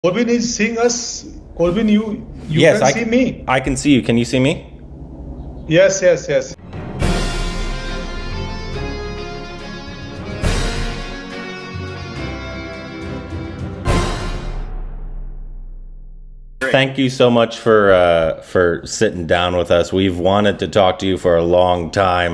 Corbin is seeing us. Corbin, you Yes, can see me. I can see you. Can you see me? Yes, yes, yes. Thank you so much for sitting down with us. We've wanted to talk to you for a long time.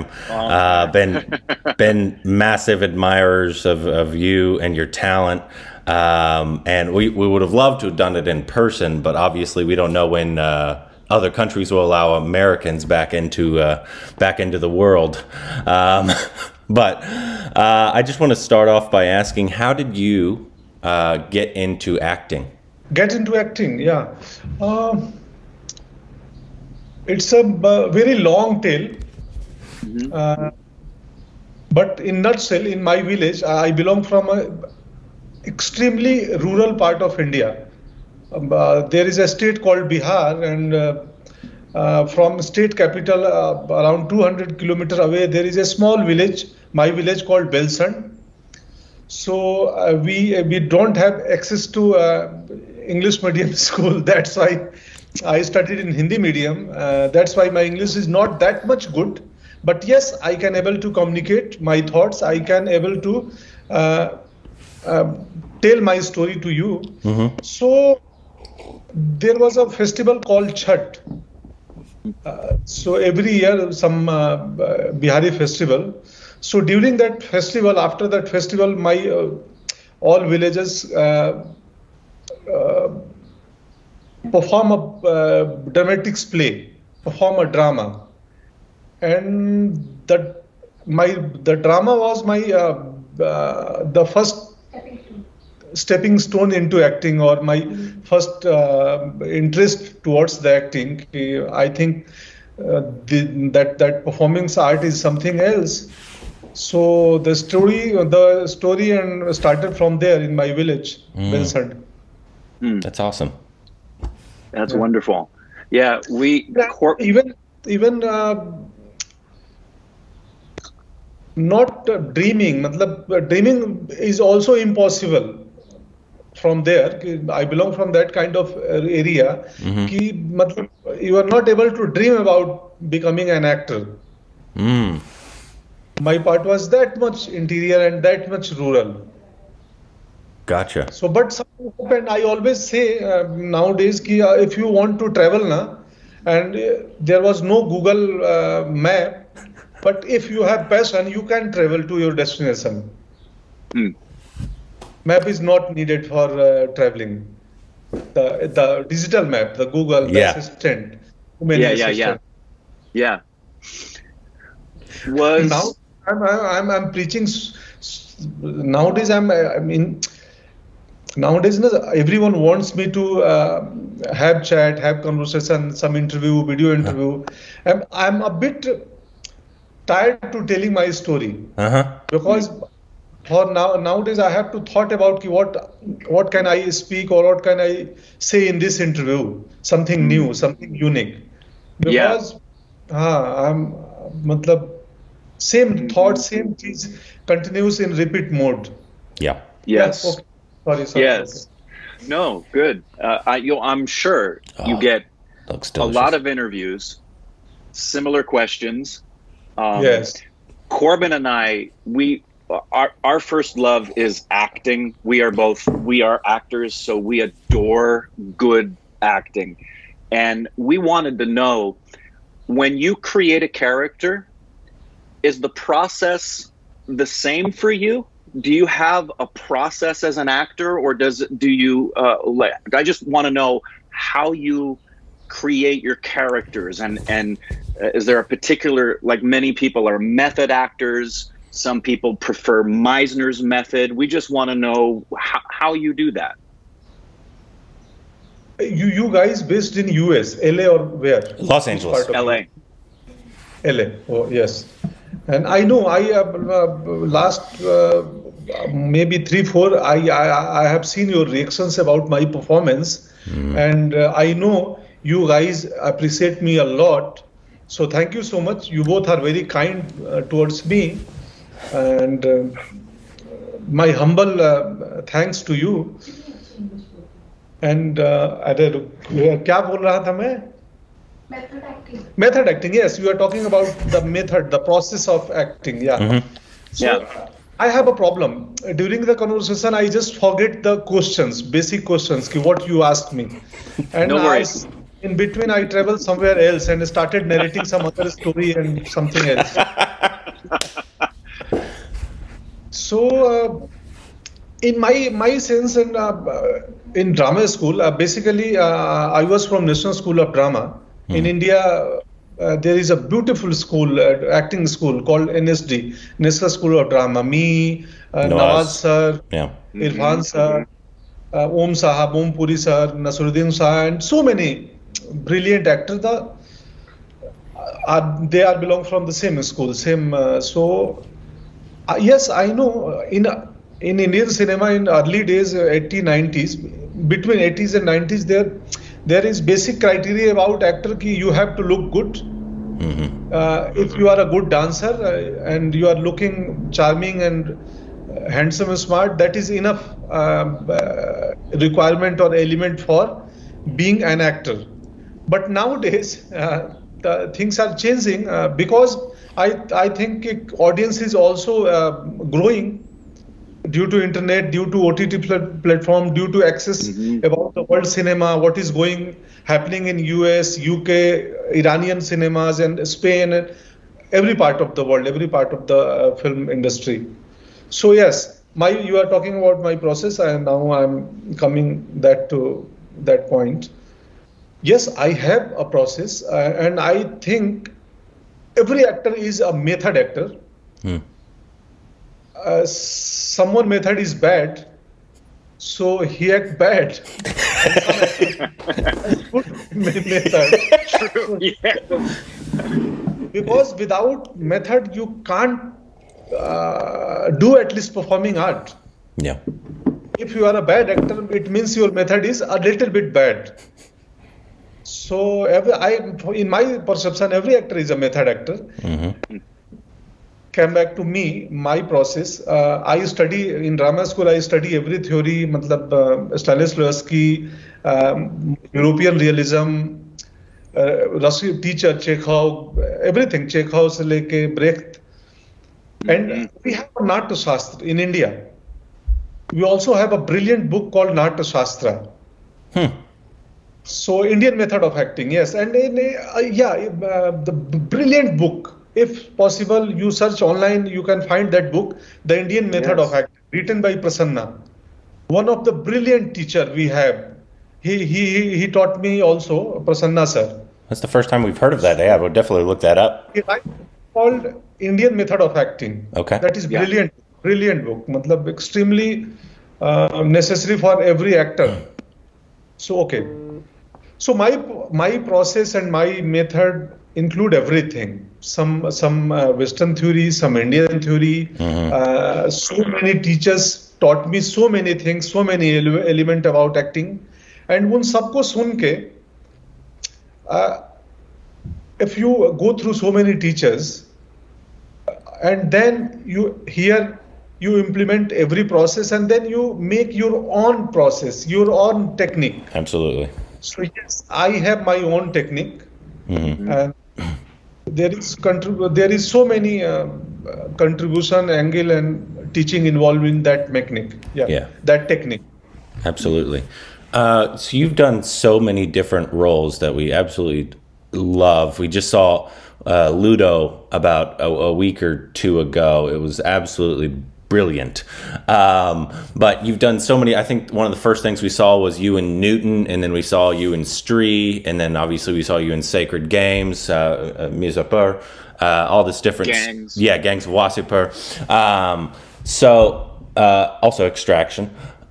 Been massive admirers of you and your talent. And we would have loved to have done it in person, but obviously we don't know when other countries will allow Americans back into the world. But I just want to start off by asking, how did you get into acting? Get into acting, yeah. It's a very long tale. But in nutshell, in my village, I belong from a extremely rural part of India. There is a state called Bihar, and from state capital, around 200 kilometers away, there is a small village, my village called Belsand. So we don't have access to English medium school. That's why I studied in Hindi medium. That's why my English is not that much good. But yes, I can able to communicate my thoughts. I can able to tell my story to you. So there was a festival called Chhat. So every year some Bihari festival. So during that festival, after that festival, my all villages perform a dramatics play, perform a drama, and the drama was my the first stepping stone into acting, or my first interest towards the acting. I think that performance art is something else. So the story and started from there in my village, Belsand. That's awesome. That's wonderful. Yeah, even not dreaming. Dreaming is also impossible from there. I belong from that kind of area. You are not able to dream about becoming an actor. My part was that much interior and that much rural. Gotcha. So, but something happened. I always say nowadays, if you want to travel, and there was no Google map, but if you have passion, you can travel to your destination. Map is not needed for traveling. The digital map, the Google, the assistant. Yeah. Now I'm preaching. Nowadays Nowadays, everyone wants me to have chat, have conversation, some interview, video interview. I'm a bit tired to telling my story because for nowadays I have to thought about what can I speak or what can I say in this interview, something new, something unique. Because I'm same thought, same cheese continues in repeat mode. Yeah. Yes. Okay. Sorry. Yes. Okay. No, good. I'm sure you get a lot of interviews, similar questions. Yes. Corbin and I, our first love is acting. We are actors, so we adore good acting. And we wanted to know, when you create a character, is the process the same for you? Do you have a process as an actor, or I just want to know how you create your characters, and is there a particular, like many people are method actors, some people prefer Meisner's method. We just want to know how you do that. You guys based in US, LA or where? Los Angeles. LA. Oh, yes. And I know I have last maybe 3-4 I have seen your reactions about my performance, and I know you guys appreciate me a lot. So thank you so much. You both are very kind towards me, and my humble thanks to you. And अरे क्या बोल रहा था मैं? Method acting. Method acting. Yes, you are talking about the method, the process of acting. Yeah. So Yeah. I have a problem. During the conversation, I just forget the questions, basic questions, what you asked me. And No worries. in between, I traveled somewhere else and started narrating some other story and something else. So, in my sense, in drama school, basically, I was from National School of Drama. In India, there is a beautiful school, acting school called NSD, National School of Drama. Me, Nawaz sir, Yeah. Irfan sir, Om Sahab, Om Puri sir, Nasruddin sir, and so many brilliant actors. They are belong from the same school, same. Yes, I know. In Indian cinema, in early days, 80s, 90s, between 80s and 90s, there is basic criteria about actor ki you have to look good. If you are a good dancer and you are looking charming and handsome and smart, that is enough requirement or element for being an actor. But nowadays, the things are changing because I think audience is also growing due to internet, due to OTT platform, due to access about the world cinema, what is happening in US, UK, Iranian cinemas, and Spain, and every part of the world, every part of the film industry. So yes, you are talking about my process, and now I'm coming to that point. Yes, I have a process, and I think every actor is a method actor. Someone method is bad, so he act bad. Good method. True. Yeah. Because without method, you can't do at least performing art. Yeah. If you are a bad actor, it means your method is a little bit bad. So in my perception, every actor is a method actor. Came back to me, my process. I study in drama school. I study every theory, Stanislavski, European realism, Russian teacher Chekhov, everything Chekhov se leke Brecht, and we have a Natya Shastra in India. We also have a brilliant book called Natya Shastra. So Indian method of acting, yes, and the brilliant book. If possible, you search online, you can find that book, The Indian Method of Acting, written by Prasanna. One of the brilliant teacher we have. He taught me also, Prasanna sir. That's the first time we've heard of that. Yeah, we'll definitely look that up. It's called Indian Method of Acting. Okay. That is brilliant, brilliant book. Matlab, extremely necessary for every actor. So okay. So my process and my method include everything. Some Western theory, some Indian theory. So many teachers taught me so many things, so many element about acting. And उन सबको सुन के, if you go through so many teachers, and then you implement every process, and then you make your own process, your own technique. Absolutely. So yes, I have my own technique, and there is so many contribution angle and teaching involved in that technique. Yeah. That technique. Absolutely. So you've done so many different roles that we absolutely love. We just saw Ludo about a week or two ago. It was absolutely brilliant. But you've done so many. I think one of the first things we saw was you in Newton, and then we saw you in Stree, and then obviously we saw you in Sacred Games, Mirzapur, all this different Gangs. Yeah, Gangs of Wasseypur. Also Extraction.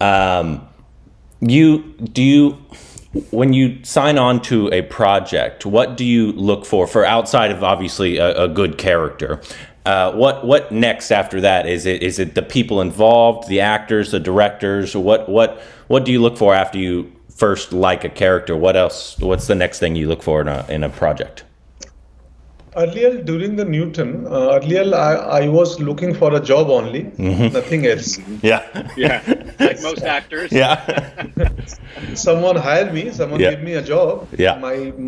When you sign on to a project, what do you look for outside of obviously a good character? What next after that? Is it the people involved, the actors, the directors? What do you look for after you first like a character? What's the next thing you look for in a project? Earlier, during the Newton, I was looking for a job only, nothing else. Yeah. like most actors. Yeah. Someone hired me, someone Yeah. gave me a job. Yeah.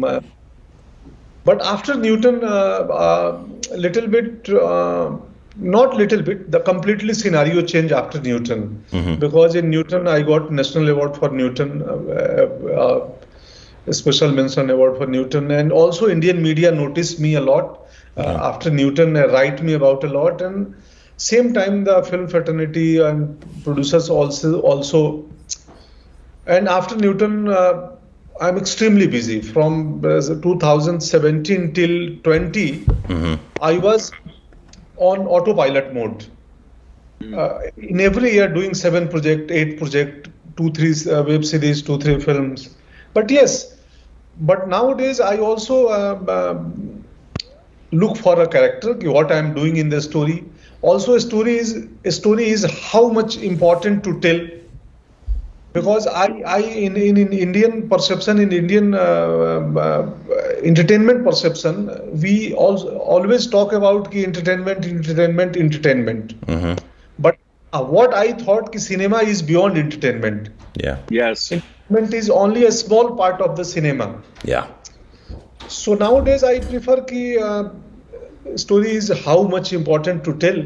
But after Newton, little bit, not little bit, the completely scenario changed after Newton. Because in Newton, I got National Award for Newton, a special mention award for Newton, and also Indian media noticed me a lot. After Newton, write me about a lot, and same time the film fraternity and producers also. And after Newton, I'm extremely busy. From 2017 till 20, I was on autopilot mode. In every year, doing 7 project, 8 project, 2-3 web series, 2-3 films. But yes, but nowadays I also look for a character, what I'm doing in the story. Also, a story is how much important to tell. Because in Indian perception, in Indian entertainment perception, we always talk about ki entertainment. But what I thought ki cinema is beyond entertainment. Yeah. Yes. Entertainment is only a small part of the cinema. Yeah. So nowadays I prefer ki story is how much important to tell.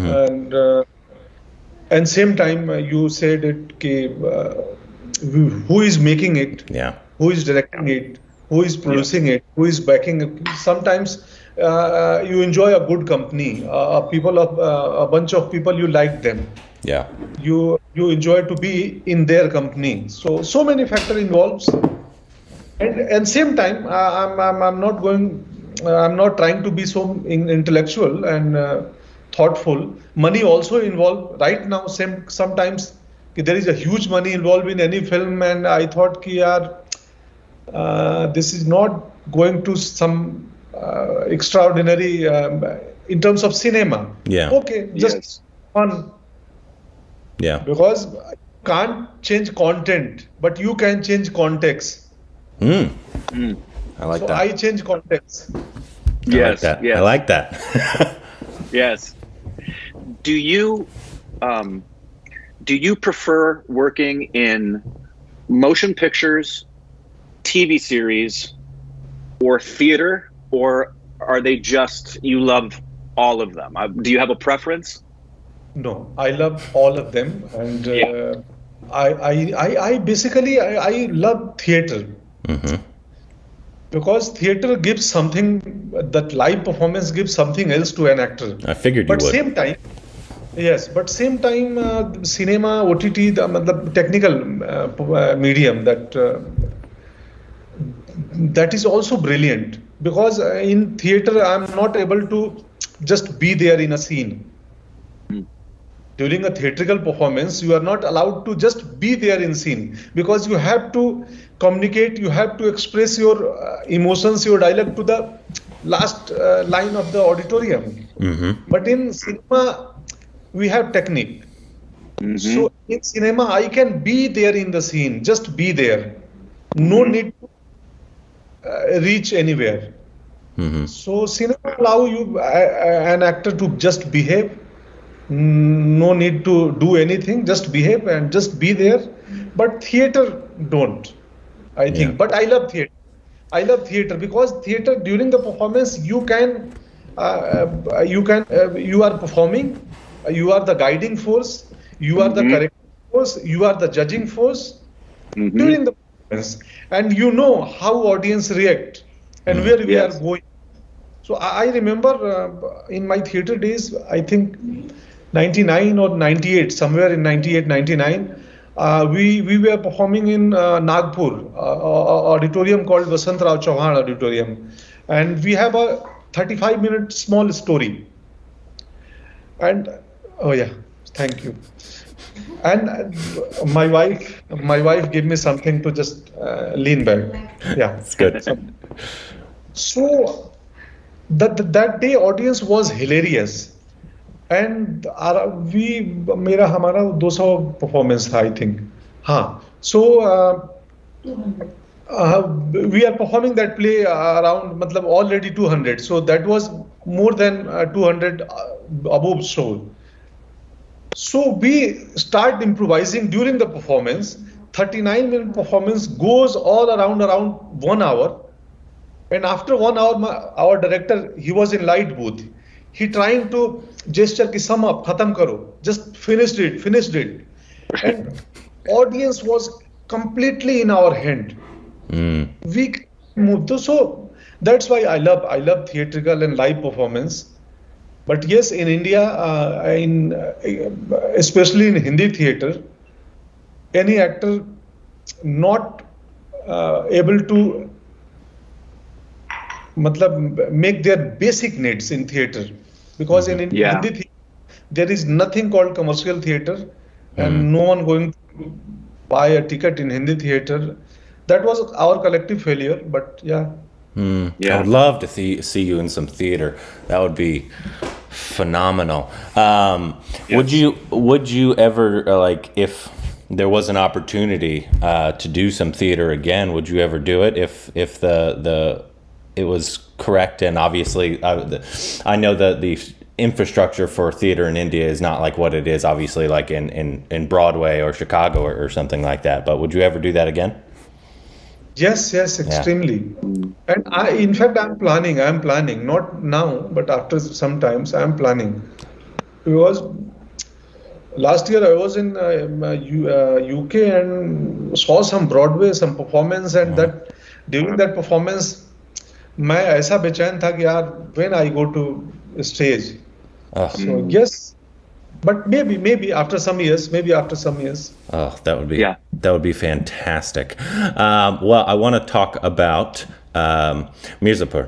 And same time you said it ki, who is making it, Yeah. who is directing it, who is producing it, who is backing it. Sometimes you enjoy a good company, a bunch of people, you like them. Yeah. You enjoy to be in their company. So many factors involves. And same time, I'm not trying to be so intellectual and thoughtful. Money also involved. Right now, sometimes there is a huge money involved in any film, and I thought ki this is not going to some extraordinary in terms of cinema. Yeah. Okay, just fun. Yeah. Because you can't change content, but you can change context. I like So that. I change context. I Yes. like that. Yes. I like that. Yes. Do you prefer working in motion pictures, TV series, or theater, or are they just you love all of them? Do you have a preference? No, I love all of them, and I basically love theater. Because theater gives something, that live performance gives something else to an actor. I figured you But would. same time, yes, but same time, cinema, OTT, the technical medium that is also brilliant. Because in theater, I'm not able to just be there in a scene. During a theatrical performance, you are not allowed to just be there in scene, because you have to communicate, you have to express your emotions, your dialogue to the last line of the auditorium. But in cinema, we have technique. So in cinema, I can be there in the scene, just be there. No need to reach anywhere. So cinema allow you an actor to just behave. No need to do anything, just behave and just be there. But theater don't, I think. Yeah. But I love theater. I love theater because theater, during the performance, you are performing, you are the guiding force, you are the correcting force, you are the judging force during the performance, and you know how audience react and where we are going. So I remember in my theater days, I think 99 or 98, somewhere in 98, 99, we were performing in Nagpur, auditorium called Vasantrao Chauhan Auditorium. And we have a 35-minute small story. And, oh yeah, thank you. And my wife gave me something to just lean back. Yeah. It's good. So that day audience was hilarious. And हमारा 200 performance था, I think. So we are performing that play around, already 200. So that was more than 200 above show. So we start improvising during the performance. 39-minute performance goes all around 1 hour. And after 1 hour, our director, he was in light booth. He trying to gesture ki sum up, khatam karo, just finished it. And audience was completely in our hand. We moved. So that's why I love theatrical and live performance. But yes, in India, especially in Hindi theater, any actor not able to make their basic needs in theater, because in Hindi theater, there is nothing called commercial theater, and no one going to buy a ticket in Hindi theater. That was our collective failure, but yeah. I would love to see you in some theater. That would be phenomenal. Yes. Would you ever like, if there was an opportunity to do some theater again, would you ever do it if it was correct? And obviously, I know that the infrastructure for theater in India is not like what it is, obviously, like in Broadway or Chicago or something like that. But would you ever do that again? Yes, extremely. And in fact, I'm planning, not now, but after some times, I'm planning. Because last year I was in UK and saw some Broadway, some performance, and that during that performance, मैं ऐसा बेचैन था कि यार when I go to stage. So yes. But maybe after some years, Oh, that would be fantastic. Well, I want to talk about Mirzapur.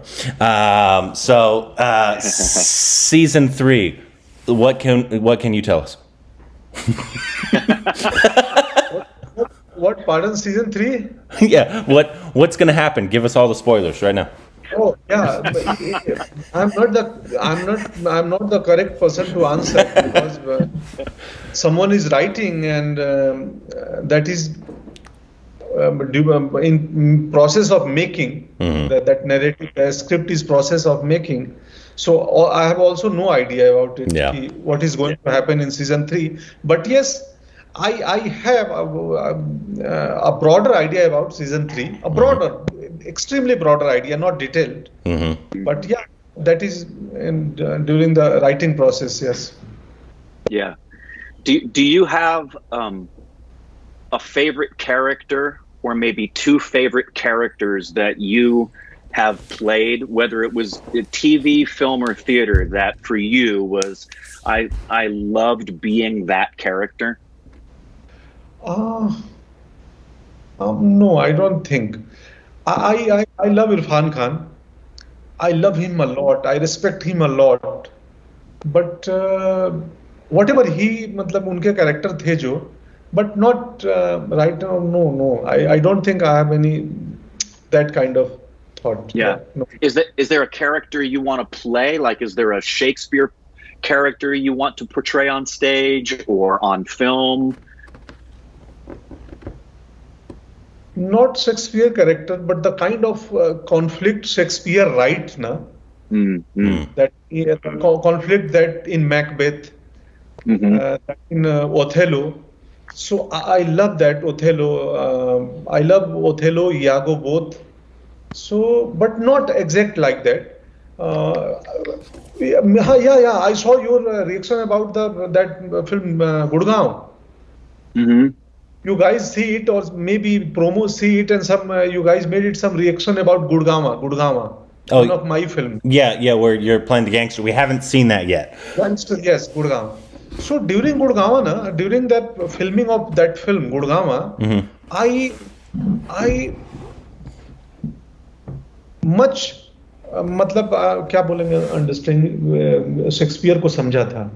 Season 3. What can you tell us? What? Pardon? Season 3? Yeah. What's going to happen? Give us all the spoilers right now. Oh yeah, I'm not the correct person to answer, because someone is writing, and that is in process of making. That narrative script is process of making. So I have also no idea about it. Yeah. What is going to happen in season 3? But yes, I have a broader idea about season 3. Extremely broader idea, not detailed. But yeah, that is during the writing process. Yes. Yeah. Do you have a favorite character, or maybe two favorite characters that you have played, whether it was TV, film, or theater, that for you was I loved being that character? No, I don't think. I love Irfan Khan. I love him a lot. I respect him a lot. But whatever he, उनके character थे जो, but not right now. No. I don't think I have any that kind of thought. Yeah. No. Is there a character you want to play? Like, is there a Shakespeare character you want to portray on stage or on film? Not Shakespeare character, but the kind of conflict Shakespeare writes, na? That conflict that in Macbeth, that in Othello. So I love that Othello. I love Othello, Iago both. So, but not exact like that. Yeah. I saw your reaction about that film Gurgaon. You guys see it, or maybe promo see it, and some you guys made it some reaction about Gurgaon, one of my film. Yeah, where you're playing the gangster. We haven't seen that yet. Gangster, yes, Gurgaon. So during Gurgaon, during that filming of that film Gurgaon, I much क्या बोलेंगे understanding Shakespeare को समझा था.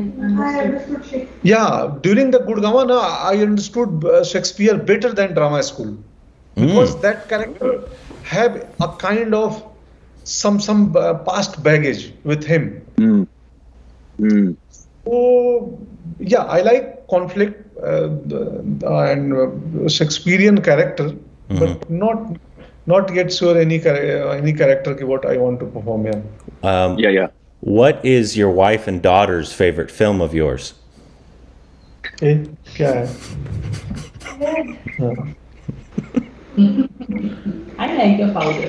Yeah, during the Gurgaon, I understood Shakespeare better than drama school, because that character have a kind of some past baggage with him. So yeah, I like conflict and Shakespearean character, but not yet sure any character what I want to perform here. Yeah. What is your wife and daughter's favorite film of yours? ए, क्या है? हाँ. I like your powder.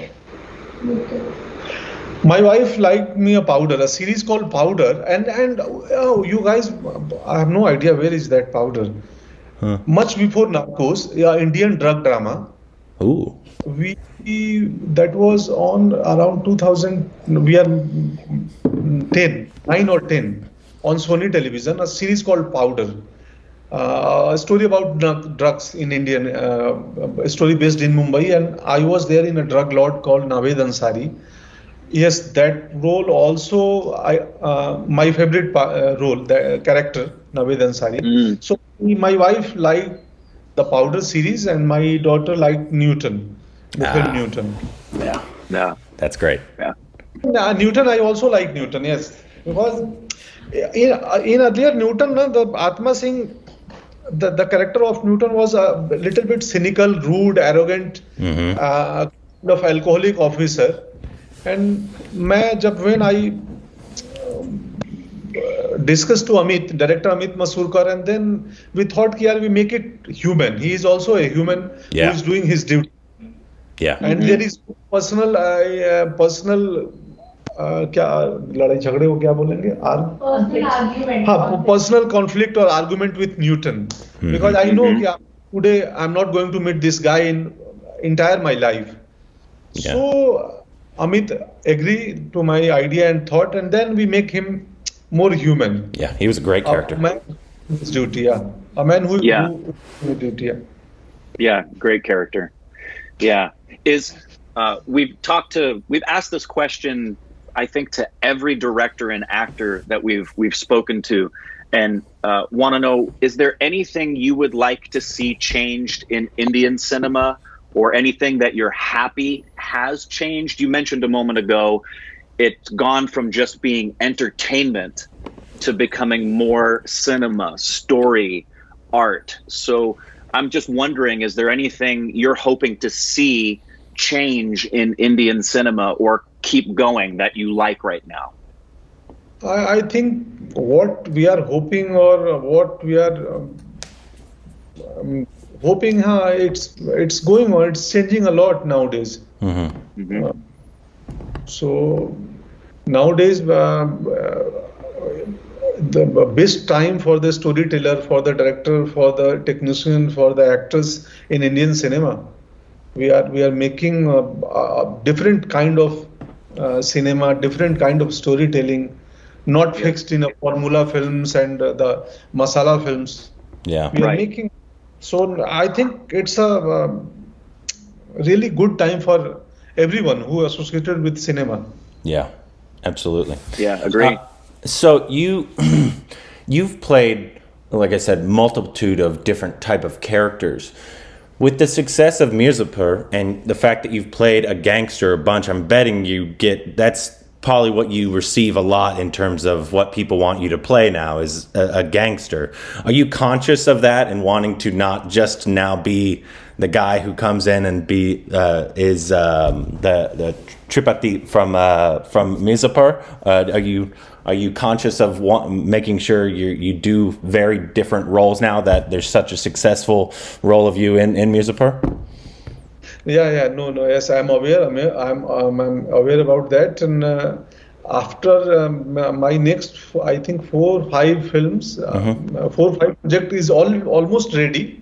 My wife liked me a powder, a series called Powder, and oh, you guys, I have no idea where is that powder. Much before Narcos, yeah, Indian drug drama. Ooh. We that was on around 2000. We are 9 or 10 on Sony Television. A series called Powder. A story about drugs in Indian. A story based in Mumbai, and I was there in a drug lord called Naved Ansari. Yes, that role also my favorite role, the character Naved Ansari. So my wife liked the Powder series, and my daughter liked Newton, the film Newton. Yeah. That's great. Yeah. Newton, I also like Newton. Yes, because in earlier Newton, the Atma Singh, the character of Newton was a little bit cynical, rude, arrogant, kind of alcoholic officer. And when I discussed to Amit, director Amit Masurkar, and then we thought, we make it human. He is also a human who is doing his duty. Yeah. And there is personal क्या लड़ाई झगड़े को क्या बोलेंगे? Personal argument. हाँ, personal conflict or argument with Newton, because I know कि today I'm not going to meet this guy in entire my life. Yeah. So Amit agreed to my idea and thought, and then we make him more human. Yeah, he was a great character. A man whose duty, yeah. A man who who duty, yeah. Yeah, great character. Yeah. We've asked this question, I think, to every director and actor that we've spoken to, and want to know, is there anything you would like to see changed in Indian cinema, or anything that you're happy has changed? You mentioned a moment ago, it's gone from just being entertainment to becoming more cinema, story, art. So I'm just wondering, is there anything you're hoping to see change in Indian cinema or keep going that you like right now? I think what we are hoping, or what we are hoping, it's going on. It's changing a lot nowadays. So nowadays, the best time for the storyteller, for the director, for the technician, for the actors in Indian cinema, we are making a different kind of cinema, different kind of storytelling, not fixed in a formula films and the masala films. Yeah, we are making. So I think it's a really good time for everyone who associated with cinema. Yeah, absolutely. Yeah, agree. So you've played, like I said, multitude of different type of characters. With the success of Mirzapur and the fact that you've played a gangster a bunch, I'm betting that's probably what you receive a lot in terms of what people want you to play now, is a gangster. Are you conscious of that and wanting to not just now be the guy who comes in and the Tripati from Mirzapur? Are you conscious of making sure you do very different roles now that there's such a successful role of you in Mirzapur? No, yes, I'm aware. I'm aware about that. And after my next, I think 4 or 5 films, 4 or 5 project is almost ready.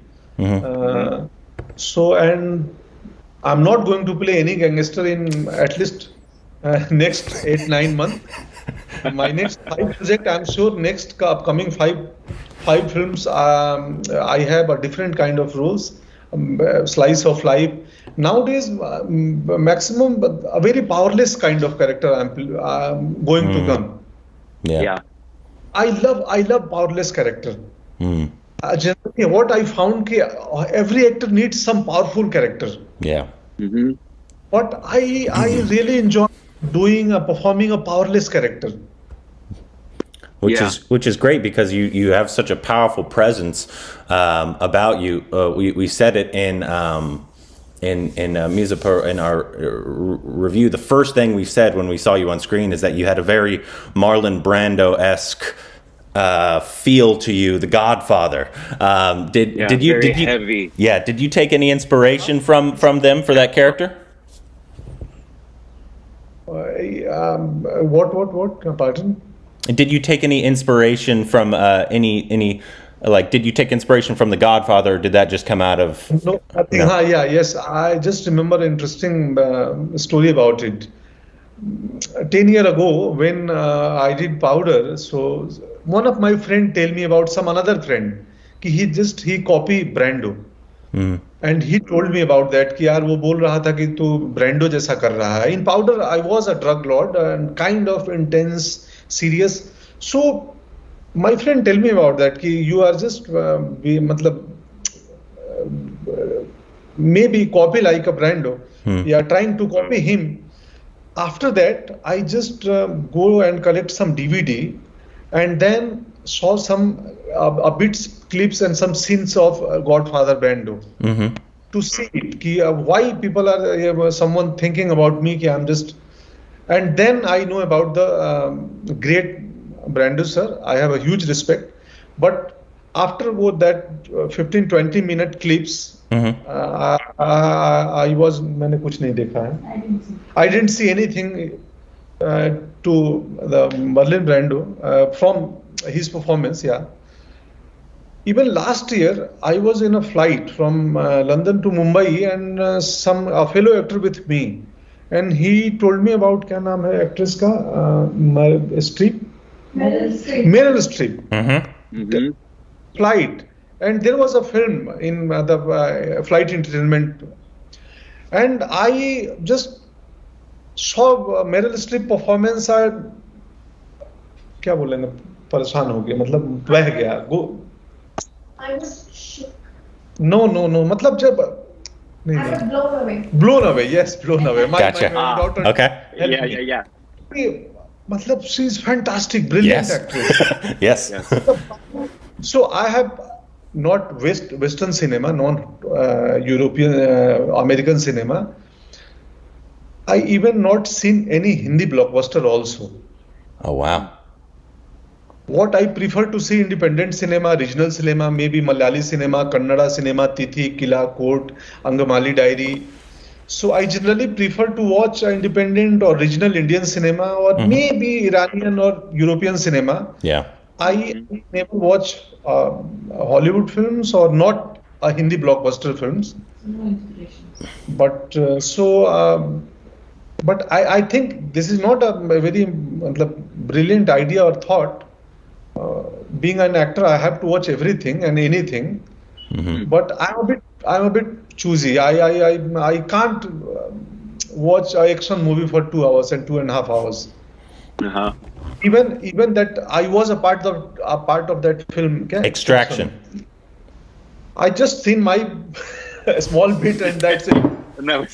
So, and I'm not going to play any gangster in at least next 8-9 months. My next 5 project, I'm sure next upcoming 5 films, I have a different kind of roles, slice of life. Nowadays, maximum a very powerless kind of character I'm going to come. Yeah. I love powerless character. Generally, what I found, every actor needs some powerful character. Yeah. But I really enjoy performing a powerless character. Which is great, because you have such a powerful presence about you. We said it in Mirzapur in our review. The first thing we said when we saw you on screen is that you had a very Marlon Brando-esque feel to you, The Godfather. Did you heavy? Yeah, did you take any inspiration from them for that character? What? Pardon? Did you take any inspiration from any like? Did you take inspiration from The Godfather, or did that just come out of? No, I think, yes. I just remember an interesting story about it. 10 years ago, when I did powder, so one of my friend tell me about some another friend कि he copy Brando. And he told me about that कि यार वो बोल रहा था कि तू Brando जैसा कर रहा है. In powder, I was a drug lord and kind of intense, serious. So my friend tell me about that कि you are just मतलब maybe copy like a Brando. You are trying to copy him. After that, I just go and collect some DVD, and then saw some bits, clips, and some scenes of Godfather Brando. To see it, why people are someone thinking about me. I'm just, and then I know about the great Brando sir. I have a huge respect, but after that 15-20 minute clips. I was मैंने कुछ नहीं देखा है. I didn't see anything to the Marlon Brando from his performance. Yeah. Even last year, I was in a flight from London to Mumbai, and a fellow actor with me, and he told me about क्या नाम है actress का Meryl Streep. Flight. And there was a film in the Flight Entertainment, and I just saw Meryl Streep performance. I क्या बोलेंगे परेशान हो गया मतलब बह गया. I was shook. No. मतलब जब I was blown away. Blown away. Yes, blown away. Gotcha. My daughter. Yeah. मतलब she is fantastic, brilliant actress. Yes. So I have not Western cinema, non-European, American cinema. I even not seen any Hindi blockbuster also. Oh wow. What I prefer to see independent cinema, regional cinema, maybe Malayali cinema, Kannada cinema, Tithi, Kila, Court, Angamali Diary. So I generally prefer to watch independent or regional Indian cinema, or maybe Iranian or European cinema. Yeah. I never watch Hollywood films or not Hindi blockbuster films. No inspirations. But but I think this is not a very brilliant idea or thought. Being an actor, I have to watch everything and anything. But I'm a bit choosy. I can't watch an action movie for 2 hours and 2.5 hours. Even that I was a part of that film. Extraction. I just seen my small bit and that's it. No.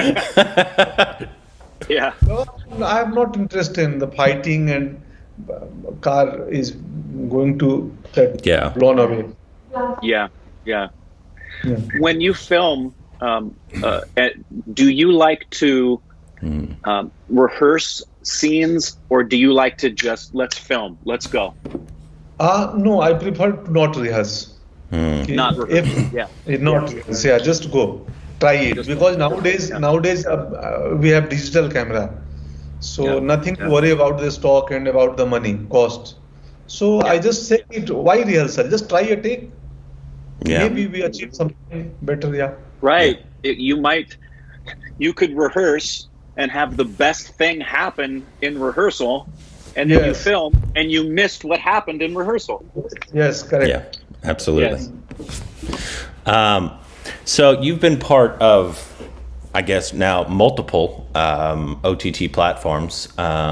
Yeah. No, I am not interested in the fighting and car is going to get blown away. Yeah. When you film, do you like to rehearse scenes, or do you like to just let's film, let's go? No, I prefer to not rehearse. Not rehearse. Rehearse. Yeah, just go, try it, because nowadays we have digital camera, so nothing to worry about the stock and about the money cost. So I just say it. Why rehearsal? Just try a take. Yeah. Maybe we achieve something better. Yeah. Right. You could rehearse and have the best thing happen in rehearsal, and then you film and you missed what happened in rehearsal. Yes, correct. Yeah, absolutely. Yes. So you've been part of, I guess now, multiple OTT platforms.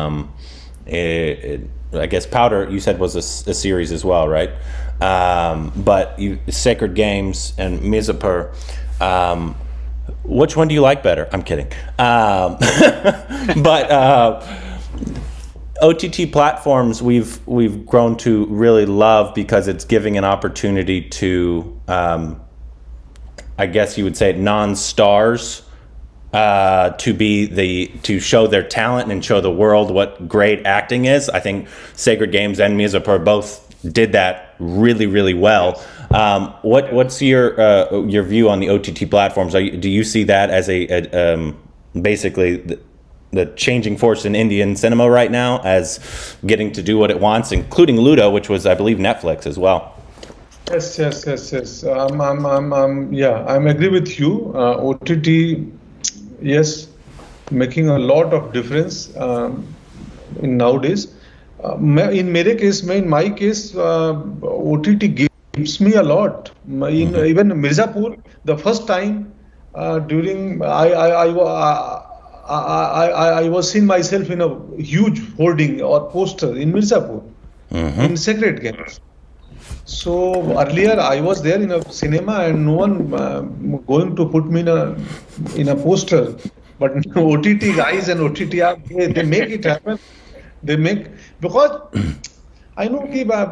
I guess Powder, you said, was a series as well, right? But Sacred Games and Mirzapur. Which one do you like better? I'm kidding. But OTT platforms we've grown to really love because it's giving an opportunity to, I guess you would say, non-stars to show their talent and show the world what great acting is. I think Sacred Games and Mirzapur both did that really, really well. What's your view on the OTT platforms? Do you see that as basically the changing force in Indian cinema right now, as getting to do what it wants, including Ludo, which was, I believe, Netflix as well? Yes. I'm agree with you. OTT, yes, making a lot of difference in nowadays. In my case, OTT gives me a lot. Even Mirzapur, the first time during I was seeing myself in a huge hoarding or poster in Mirzapur in Sacred Games. So earlier I was there in a cinema and no one going to put me in a poster, but OTT guys and OTT they make it happen. They make, because I know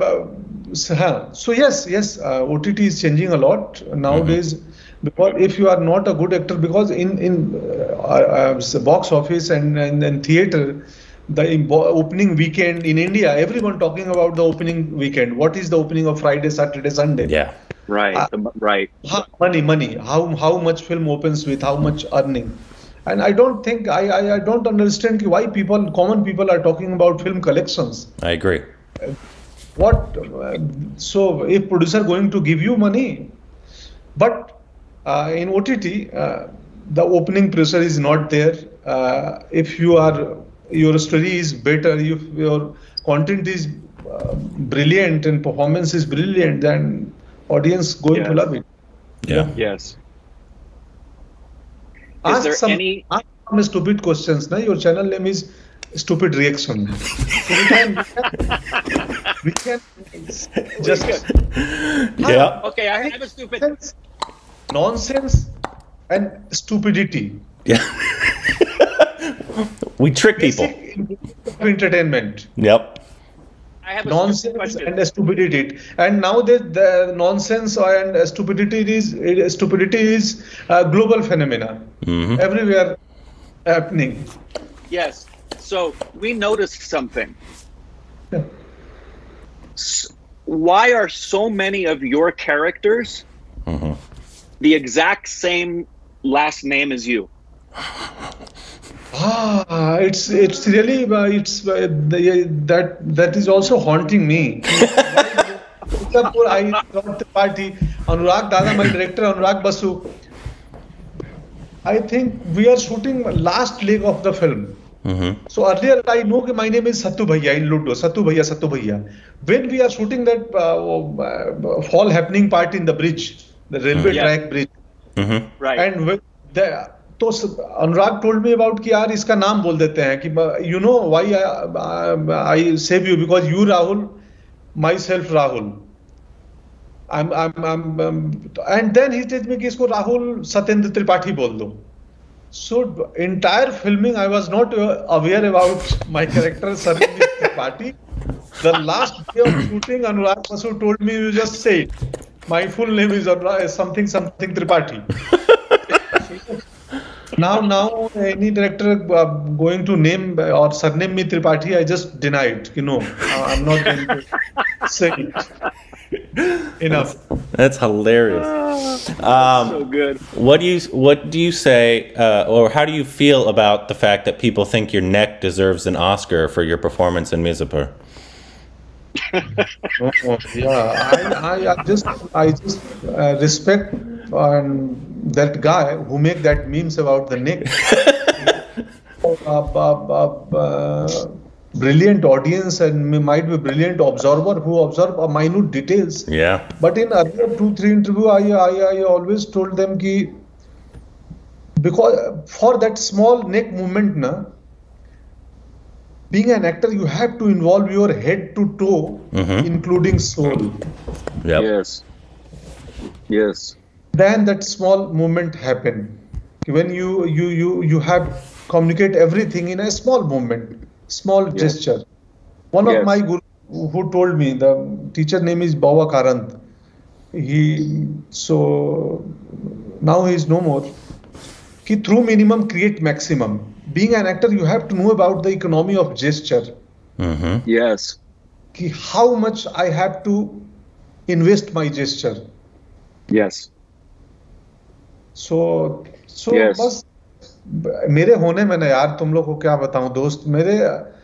so yes, OTT is changing a lot nowadays. Because if you are not a good actor, because in box office and theater, the opening weekend in India, everyone talking about the opening weekend. What is the opening of Friday, Saturday, Sunday? Yeah. Right. Right. Money. How much film opens with how much earning? And I don't think I don't understand why common people are talking about film collections. I agree. So if producer going to give you money, but in OTT, the opening pressure is not there. If your story is better, if your content is brilliant and performance is brilliant, then audience going to love it. Yeah. Yes. Ask some stupid questions. Your channel name is Stupid Reaction. So we can just Okay, I have a stupid. Nonsense and stupidity. Yeah. We trick people. Entertainment. Yep. I have a Nonsense and stupidity. And now the nonsense and stupidity is global phenomena. Everywhere happening. Yes. So we noticed something. Yeah. Why are so many of your characters the exact same last name as you? It's really that is also haunting me. I got the party. Anurag Dada, my director, Anurag Basu. I think we are shooting last leg of the film. So earlier I know that my name is Sattu Bhaiya in Ludo. Sattu Bhaiya. When we are shooting that fall happening part in the bridge, the railway track bridge, Right. and with तो अनुराग told me about कि यार इसका नाम बोल देते हैं कि you know why I save you, because you Rahul, myself Rahul. And then he told me कि इसको राहुल सत्येंद्र त्रिपाठी बोल दो. So entire filming I was not aware about my character Sarbvir Tripathi. The last day of shooting, Anurag Basu told me, you just say it. My full name is something Tripathi. Now any director going to name or surname me Tripathi, I just deny it. I'm not going to say it. Enough. That's hilarious. So good. What do you say, or how do you feel about the fact that people think your neck deserves an Oscar for your performance in Mirzapur? I just respect that guy who make that memes about the neck. Brilliant audience and might be brilliant observer who observe minute details. Yeah. But in earlier 2-3 interview, I always told them ki because for that small neck movement, being an actor, you have to involve your head to toe, including soul. Yep. Yes. Then that small movement happen. When you have communicate everything in a small movement, small gesture. One of my guru who told me, the teacher name is Bawa Karant. So now he is no more. Ki through minimum create maximum. Being an actor, you have to know about the economy of gesture. Yes. कि how much I have to invest my gesture. Yes. So Yes. बस मेरे होने में ना यार, तुम लोग को क्या बताऊं दोस्त, मेरे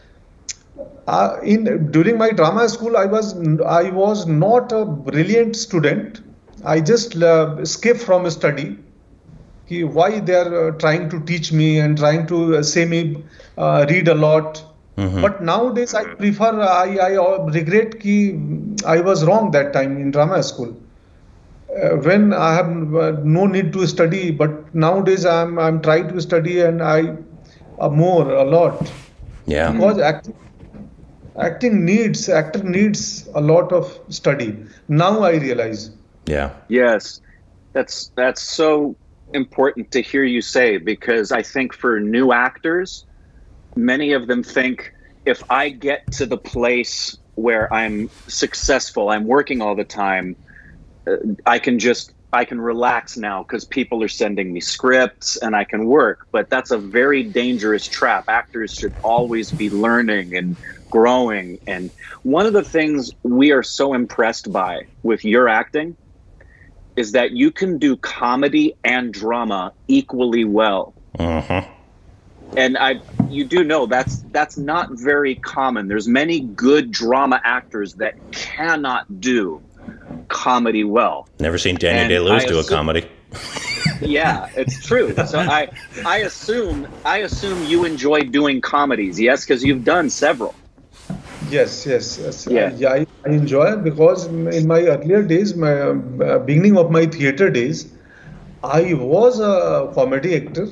during my drama school I was not a brilliant student. I just escaped from study. Why they are trying to teach me and trying to say me read a lot. But nowadays I prefer, I regret ki I was wrong that time in drama school. When I have no need to study, but nowadays I'm trying to study and I a lot. Yeah. Because actor needs a lot of study. Now I realize. Yeah. Yes. That's so important to hear you say, because I think for new actors, many of them think, if I get to the place where I'm successful, I'm working all the time, I can relax now because people are sending me scripts and I can work. But that's a very dangerous trap. Actors should always be learning and growing. And one of the things we are so impressed by with your acting is that you can do comedy and drama equally well. And you do know that's not very common. There's many good drama actors that cannot do comedy well. Never seen Daniel Day-Lewis do a comedy. Yeah, it's true. So I assume you enjoy doing comedies, yes, because you've done several. Yes. Yeah. I enjoy, because in my earlier days, my beginning of my theater days, I was a comedy actor.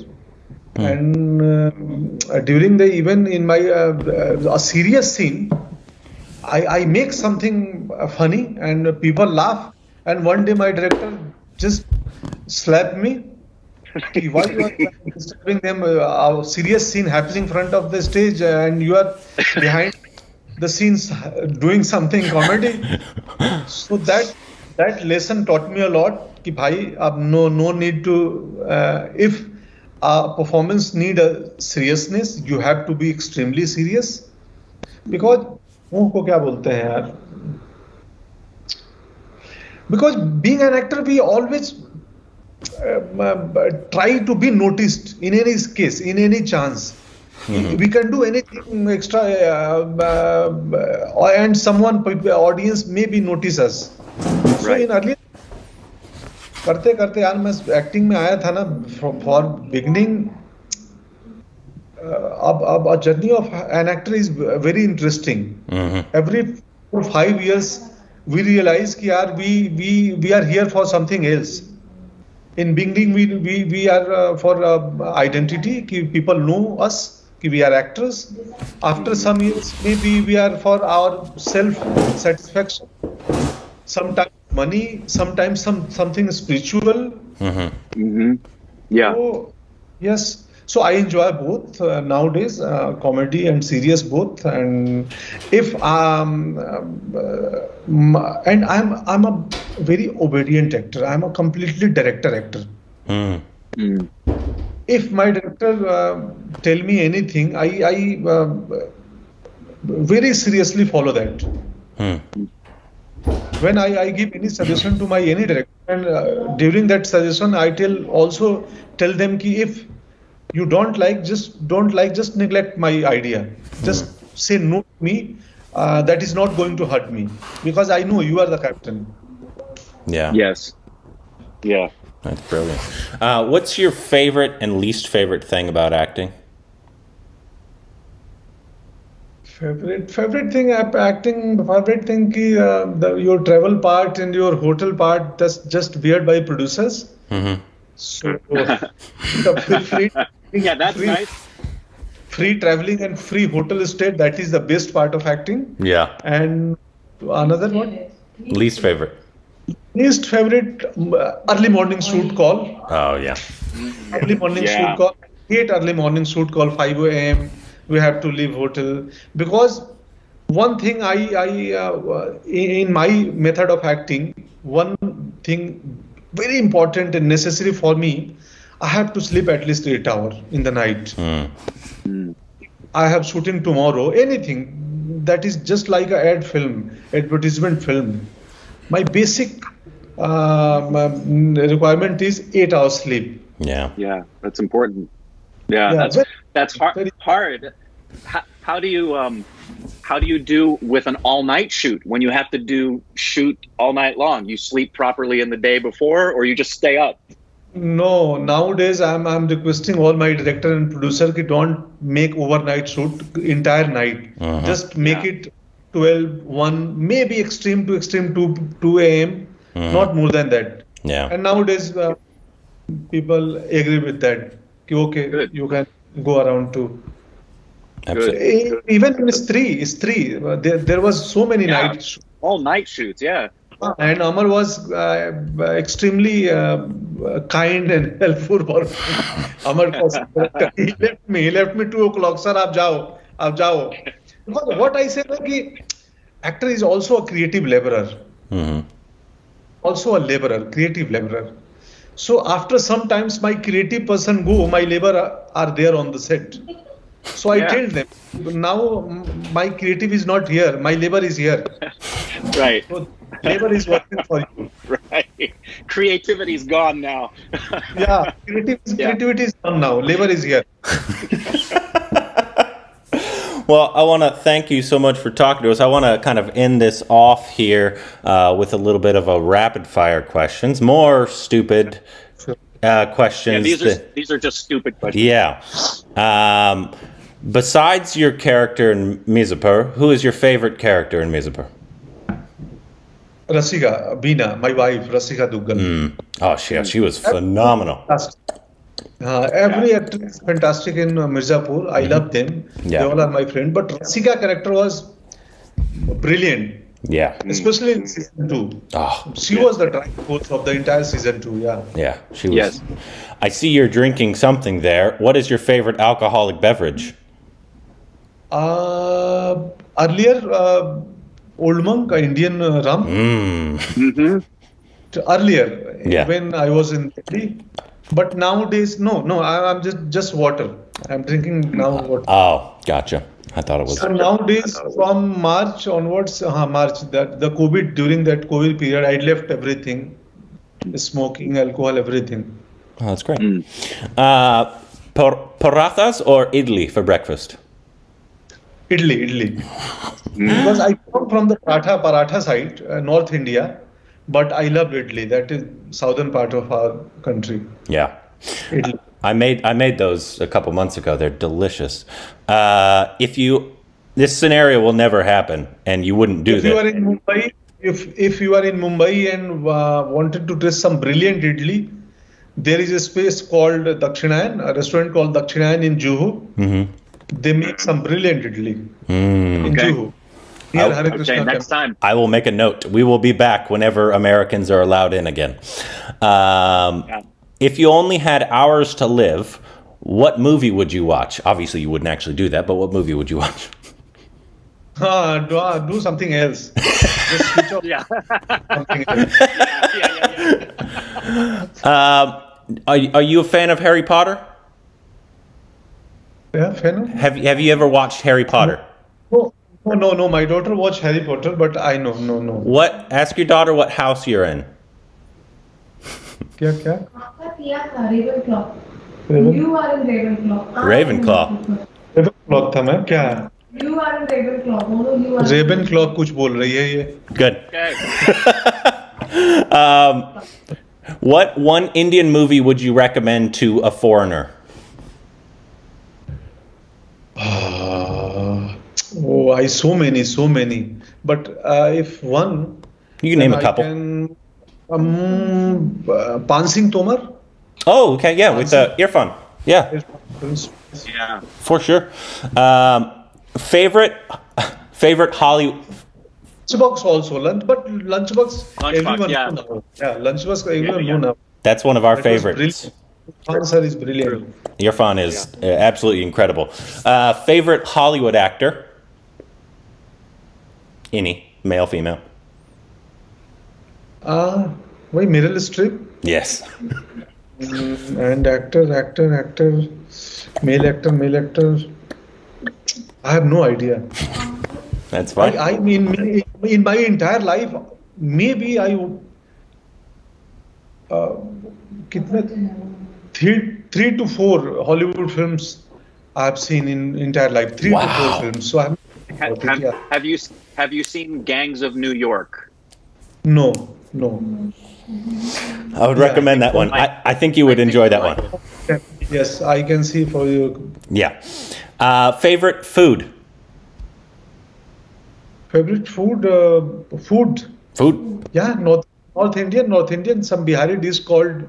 And during even in my a serious scene, I make something funny and people laugh. And one day my director just slapped me. Why you are disturbing them? A serious scene happening in front of the stage and you are behind the scenes doing something comedy. So that lesson taught me a lot. Ki bhai, ab no need to if a performance need a seriousness, you have to be extremely serious. Because को क्या बोलते हैं यार? Because being an actor, we always try to be noticed in any case, in any chance. We can do anything extra, and audience maybe notice us. So in earlier करते यार, मैं acting में आया था ना फॉर बिगनिंग. अब a journey of an actor is very interesting. Every 4 or 5 years we realize कि यार we are here for something else. In beginning we are for identity, कि people know us, कि we are actors. After some years maybe we are for our self satisfaction. Sometimes money, sometimes something spiritual. Yeah. So, yes. So I enjoy both nowadays, comedy and serious both. And if and I'm a very obedient actor. I'm a completely director actor. If my director tell me anything, I very seriously follow that. When I give any suggestion to any director, and during that suggestion I tell them ki if you don't like, just neglect my idea. Just say no to me. That is not going to hurt me, because I know you are the captain. Yeah. Yes. Yeah. That's brilliant. What's your favorite and least favorite thing about acting? Favorite thing acting. Favorite thing ki your travel part and your hotel part, that's just weird by producers. So yeah, that's nice. Free traveling and free hotel stay, that is the best part of acting. Yeah. And another one? Least favorite. Least favorite, early morning shoot call. Oh yeah. Early morning shoot call. I hate early morning shoot call, 5 a.m. We have to leave hotel. Because one thing in my method of acting, one thing very important and necessary for me, I have to sleep at least 8 hours in the night. I have shooting tomorrow, anything, that is just like an ad film, advertisement film. My basic requirement is 8 hours sleep. Yeah. Yeah, that's important. Yeah, Yeah, that's hard. How do you do with an all-night shoot when you have to shoot all night long? You sleep properly in the day before, or you just stay up? No, nowadays I'm requesting all my director and producer ki don't make overnight shoot entire night. Just make it 12, 1, maybe extreme to extreme 2 a.m. Not more than that. Yeah. And nowadays people agree with that. Ki, okay, Good. you can go around too. Absolutely. Even in S3, there was so many night shoots. All night shoots. Yeah. And Amar was extremely kind and helpful for me. Amar was, he left me 2 o'clock. Sir, aap jao. Because what I said, like, actor is also a creative laborer. Also a laborer, creative laborer. So after sometimes my creative person go, my labor are there on the set. So I tell them, now my creative is not here, my labor is here. Right. So labor is working for you. Right. Creativity is gone now. Yeah, creativity is gone now. Labor is here. Well, I want to thank you so much for talking to us. I want to kind of end this off here with a little bit of a rapid fire questions, more stupid questions. Yeah, these are just stupid questions. Yeah. Besides your character in Mirzapur, who is your favorite character in Mirzapur? Rasika, Beena, my wife, Rasika Duggal. Oh, she was phenomenal. Every actor is fantastic in Mirzapur. I love them. Yeah. They all are my friend. But Rasika character was brilliant. Yeah. Especially in season 2. Oh, She was the driving force of the entire season 2. Yeah. yeah, she was. Yes. I see you're drinking something there. What is your favorite alcoholic beverage? Earlier, Old Monk, Indian rum. Earlier, Yeah. when I was in Delhi. But nowadays, no, I'm just water. I'm drinking now water. Oh, gotcha. I thought it was. So nowadays, from March onwards, the COVID, during that COVID period, I left everything, smoking, alcohol, everything. Oh, that's great. Parathas or idli for breakfast? Idli. Because I come from the paratha side, North India, but I love idli. That is southern part of our country. Yeah. Idli. I made those a couple months ago. They're delicious. This scenario will never happen, and you wouldn't do If that. you are in Mumbai, if you are in Mumbai and wanted to taste some brilliant idli, there is a space called Dakshinayan, a restaurant called Dakshinayan in Juhu. They make some brilliant idli in Okay. Juhu. Near Hare Krishna Okay, next temple. time. I will make a note. We will be back whenever Americans are allowed in again. If you only had hours to live, what movie would you watch? Obviously, you wouldn't actually do that, but what movie would you watch? Do something else. Just switch off Yeah. something else. Are you a fan of Harry Potter? Yeah, fair enough. Have you ever watched Harry Potter? No. My daughter watched Harry Potter, but I know, no. Ask your daughter what house you're in. क्या? आपका किया था Ravenclaw. Raven- You are in Ravenclaw. Ravenclaw. Ravenclaw था मैं क्या? You are in Ravenclaw. बोलो you are. Ravenclaw कुछ बोल रही है ये. Good. Okay. What one Indian movie would you recommend to a foreigner? So many. But if one, You can name a couple. Pan Singh Tomar. Oh, okay, yeah, with the earphone. Yeah, Yeah. for sure. Favorite Hollywood. Lunchbox also, but Lunchbox everyone yeah. know now. Yeah, Lunchbox everyone know now. That's one of our That was favorites. brilliant. Pan sir is brilliant. Irfan is absolutely incredible. Favorite Hollywood actor? Any, male, female? Why Meryl Streep? Yes. And actor, male actor. I have no idea. That's fine. I mean, in my entire life, maybe I कितने three to four Hollywood films I've seen in entire life. Three to four films. So I'm. Have you seen Gangs of New York? No. I would recommend that one. I think you would enjoy that one. Yes, I can see for you. Yeah. Favorite food? Favorite food? Food? Yeah, North Indian. Some Bihari dish called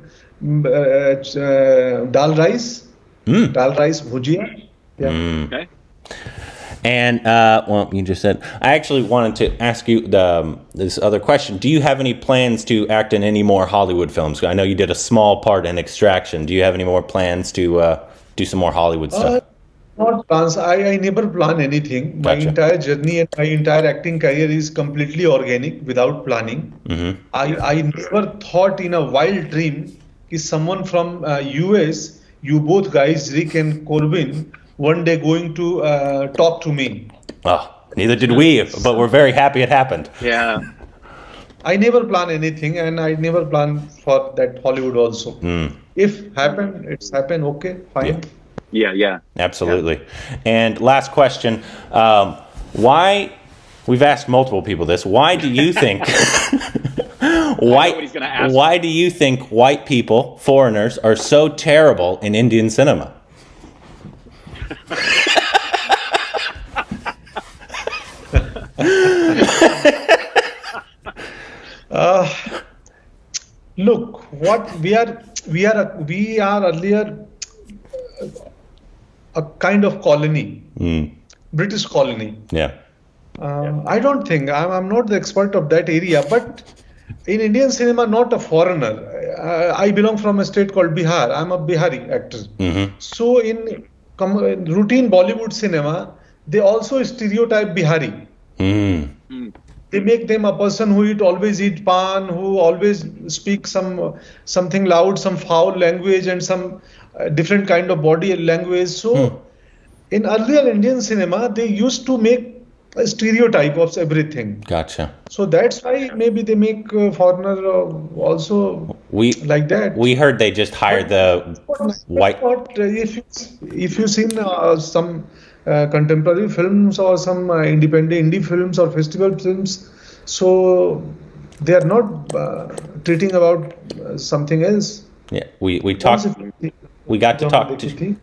dal rice. Dal rice bhujia. Yeah. Okay. And well, you just said. I actually wanted to ask you this other question. Do you have any plans to act in any more Hollywood films? I know you did a small part in Extraction. Do you have any more plans to do some more Hollywood stuff? Not plans. I never plan anything. My Gotcha. entire journey and my entire acting career is completely organic, without planning. I never thought in a wild dream is someone from US, you both guys, Rick and Corbin, one day going to talk to me. Oh, neither did we, but we're very happy it happened. Yeah. I never plan anything, and I never plan for that Hollywood also. If happen, it's happen. Okay, fine. Yeah. Absolutely. And last question, why, we've asked multiple people this, why do you think, why do you think white people, foreigners, are so terrible in Indian cinema? Look, what we are earlier a kind of colony, British colony. Yeah. I don't think I'm not the expert of that area, but in Indian cinema, not a foreigner. I belong from a state called Bihar. I'm a Bihari actor. So in routine Bollywood cinema, they also stereotype Bihari. They make them a person who always eat pan, who always speaks something loud, some foul language, and some different kind of body language. So in earlier Indian cinema, they used to make a stereotype of everything. Gotcha. So that's why maybe they make foreigner also like that. We heard they just hired the white. If you've seen some contemporary films or some independent indie films or festival films, so they are not treating about something else. Yeah, we talked. We got to talk to.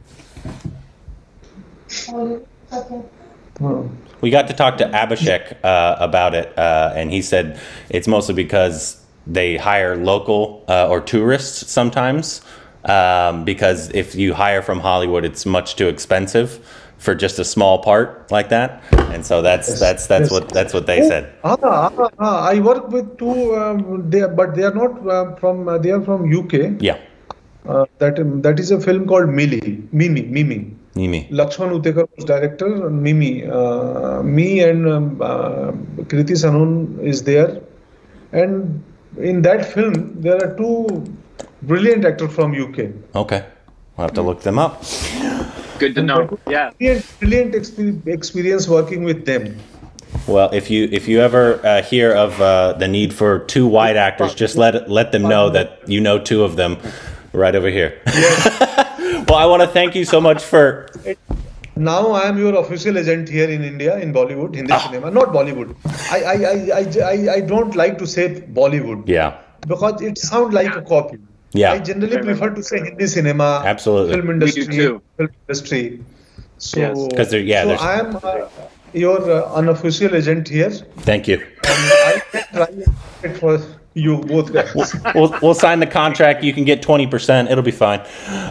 We got to talk to Abhishek about it, and he said it's mostly because they hire local or tourists sometimes, because if you hire from Hollywood, it's much too expensive for just a small part like that, and so that's what they said. I work with two, but they are not from. They are from UK. Yeah. That is a film called Mimi. Lakshman Utekar was director. Mimi, me and Kriti Sanon is there, and in that film there are two brilliant actors from UK. Okay, we'll have to look them up. Good to know. Yeah. Brilliant experience working with them. Well, if you ever hear of the need for two white actors, just let them know that you know two of them right over here. Yes. Well, I want to thank you so much for. Now I am your official agent here in India, in Bollywood, Hindi cinema, not Bollywood. I don't like to say Bollywood. Yeah. Because it sounds like a copy. Yeah. I generally prefer to say Hindi cinema. Absolutely. Film industry. We do too. Film industry. So, because I am your unofficial agent here. Thank you. I can try it for you both guys. We'll sign the contract. You can get 20%. It'll be fine.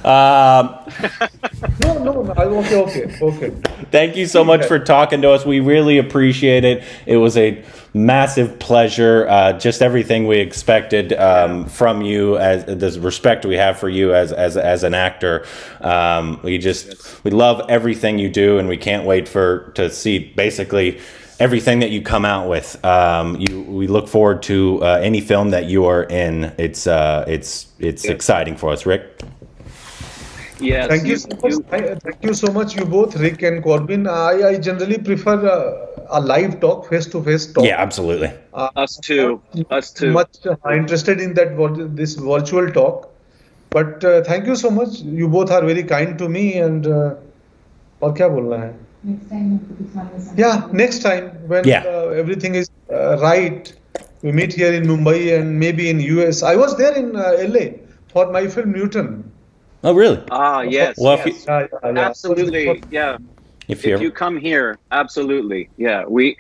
No. Okay. Thank you so much for talking to us. We really appreciate it. It was a massive pleasure. Just everything we expected from you, as the respect we have for you as an actor. We love everything you do, and we can't wait to see basically everything that you come out with. We look forward to any film that you are in. It's exciting for us, Rick. Yes. Thank you so much. Thank you so much, you both, Rick and Corbin. I generally prefer a live talk, face-to-face talk. Yeah, absolutely. Us too. Us too. Much interested in that this virtual talk. But thank you so much. You both are very kind to me. And और क्या बोलना है? Next time. Yeah, next time when everything is right, we meet here in Mumbai and maybe in US. I was there in LA for my film Newton. Oh, really? Ah, yes. Well, yes. Yeah. Absolutely. Yeah. If you come here, absolutely. Yeah. We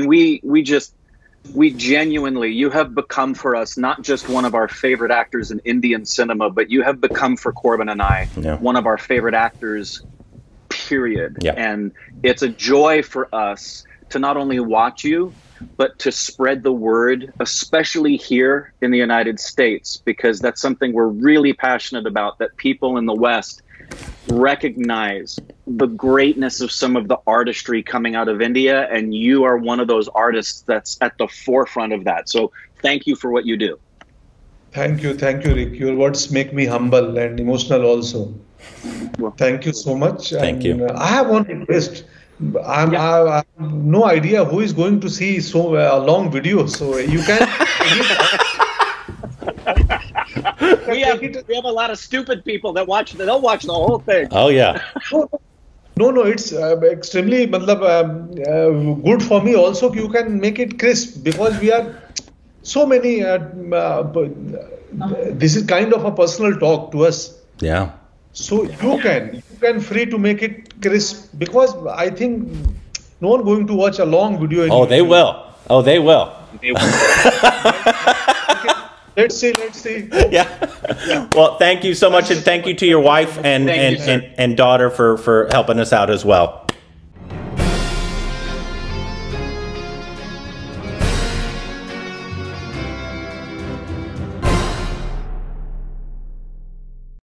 genuinely, you have become for us not just one of our favorite actors in Indian cinema, but you have become for Corbin and I one of our favorite actors, period. Yeah. And it's a joy for us to not only watch you, but to spread the word, especially here in the United States, because that's something we're really passionate about, that people in the West recognize the greatness of some of the artistry coming out of India, and you are one of those artists that's at the forefront of that. So thank you for what you do. Thank you, Rick. Your words make me humble and emotional also. Well, thank you so much. Thank you. I have one request. I have no idea who is going to see a long video, so you can. we have a lot of stupid people that watch. They'll watch the whole thing. Oh yeah. No, it's extremely good for me also. You can make it crisp because we are so many. This is kind of a personal talk to us. Yeah. So you can free to make it crisp because I think no one going to watch a long video. Oh, they will. Oh, they will. Let's see. Yeah. Well, thank you so much, and thank you to your wife and daughter for helping us out as well.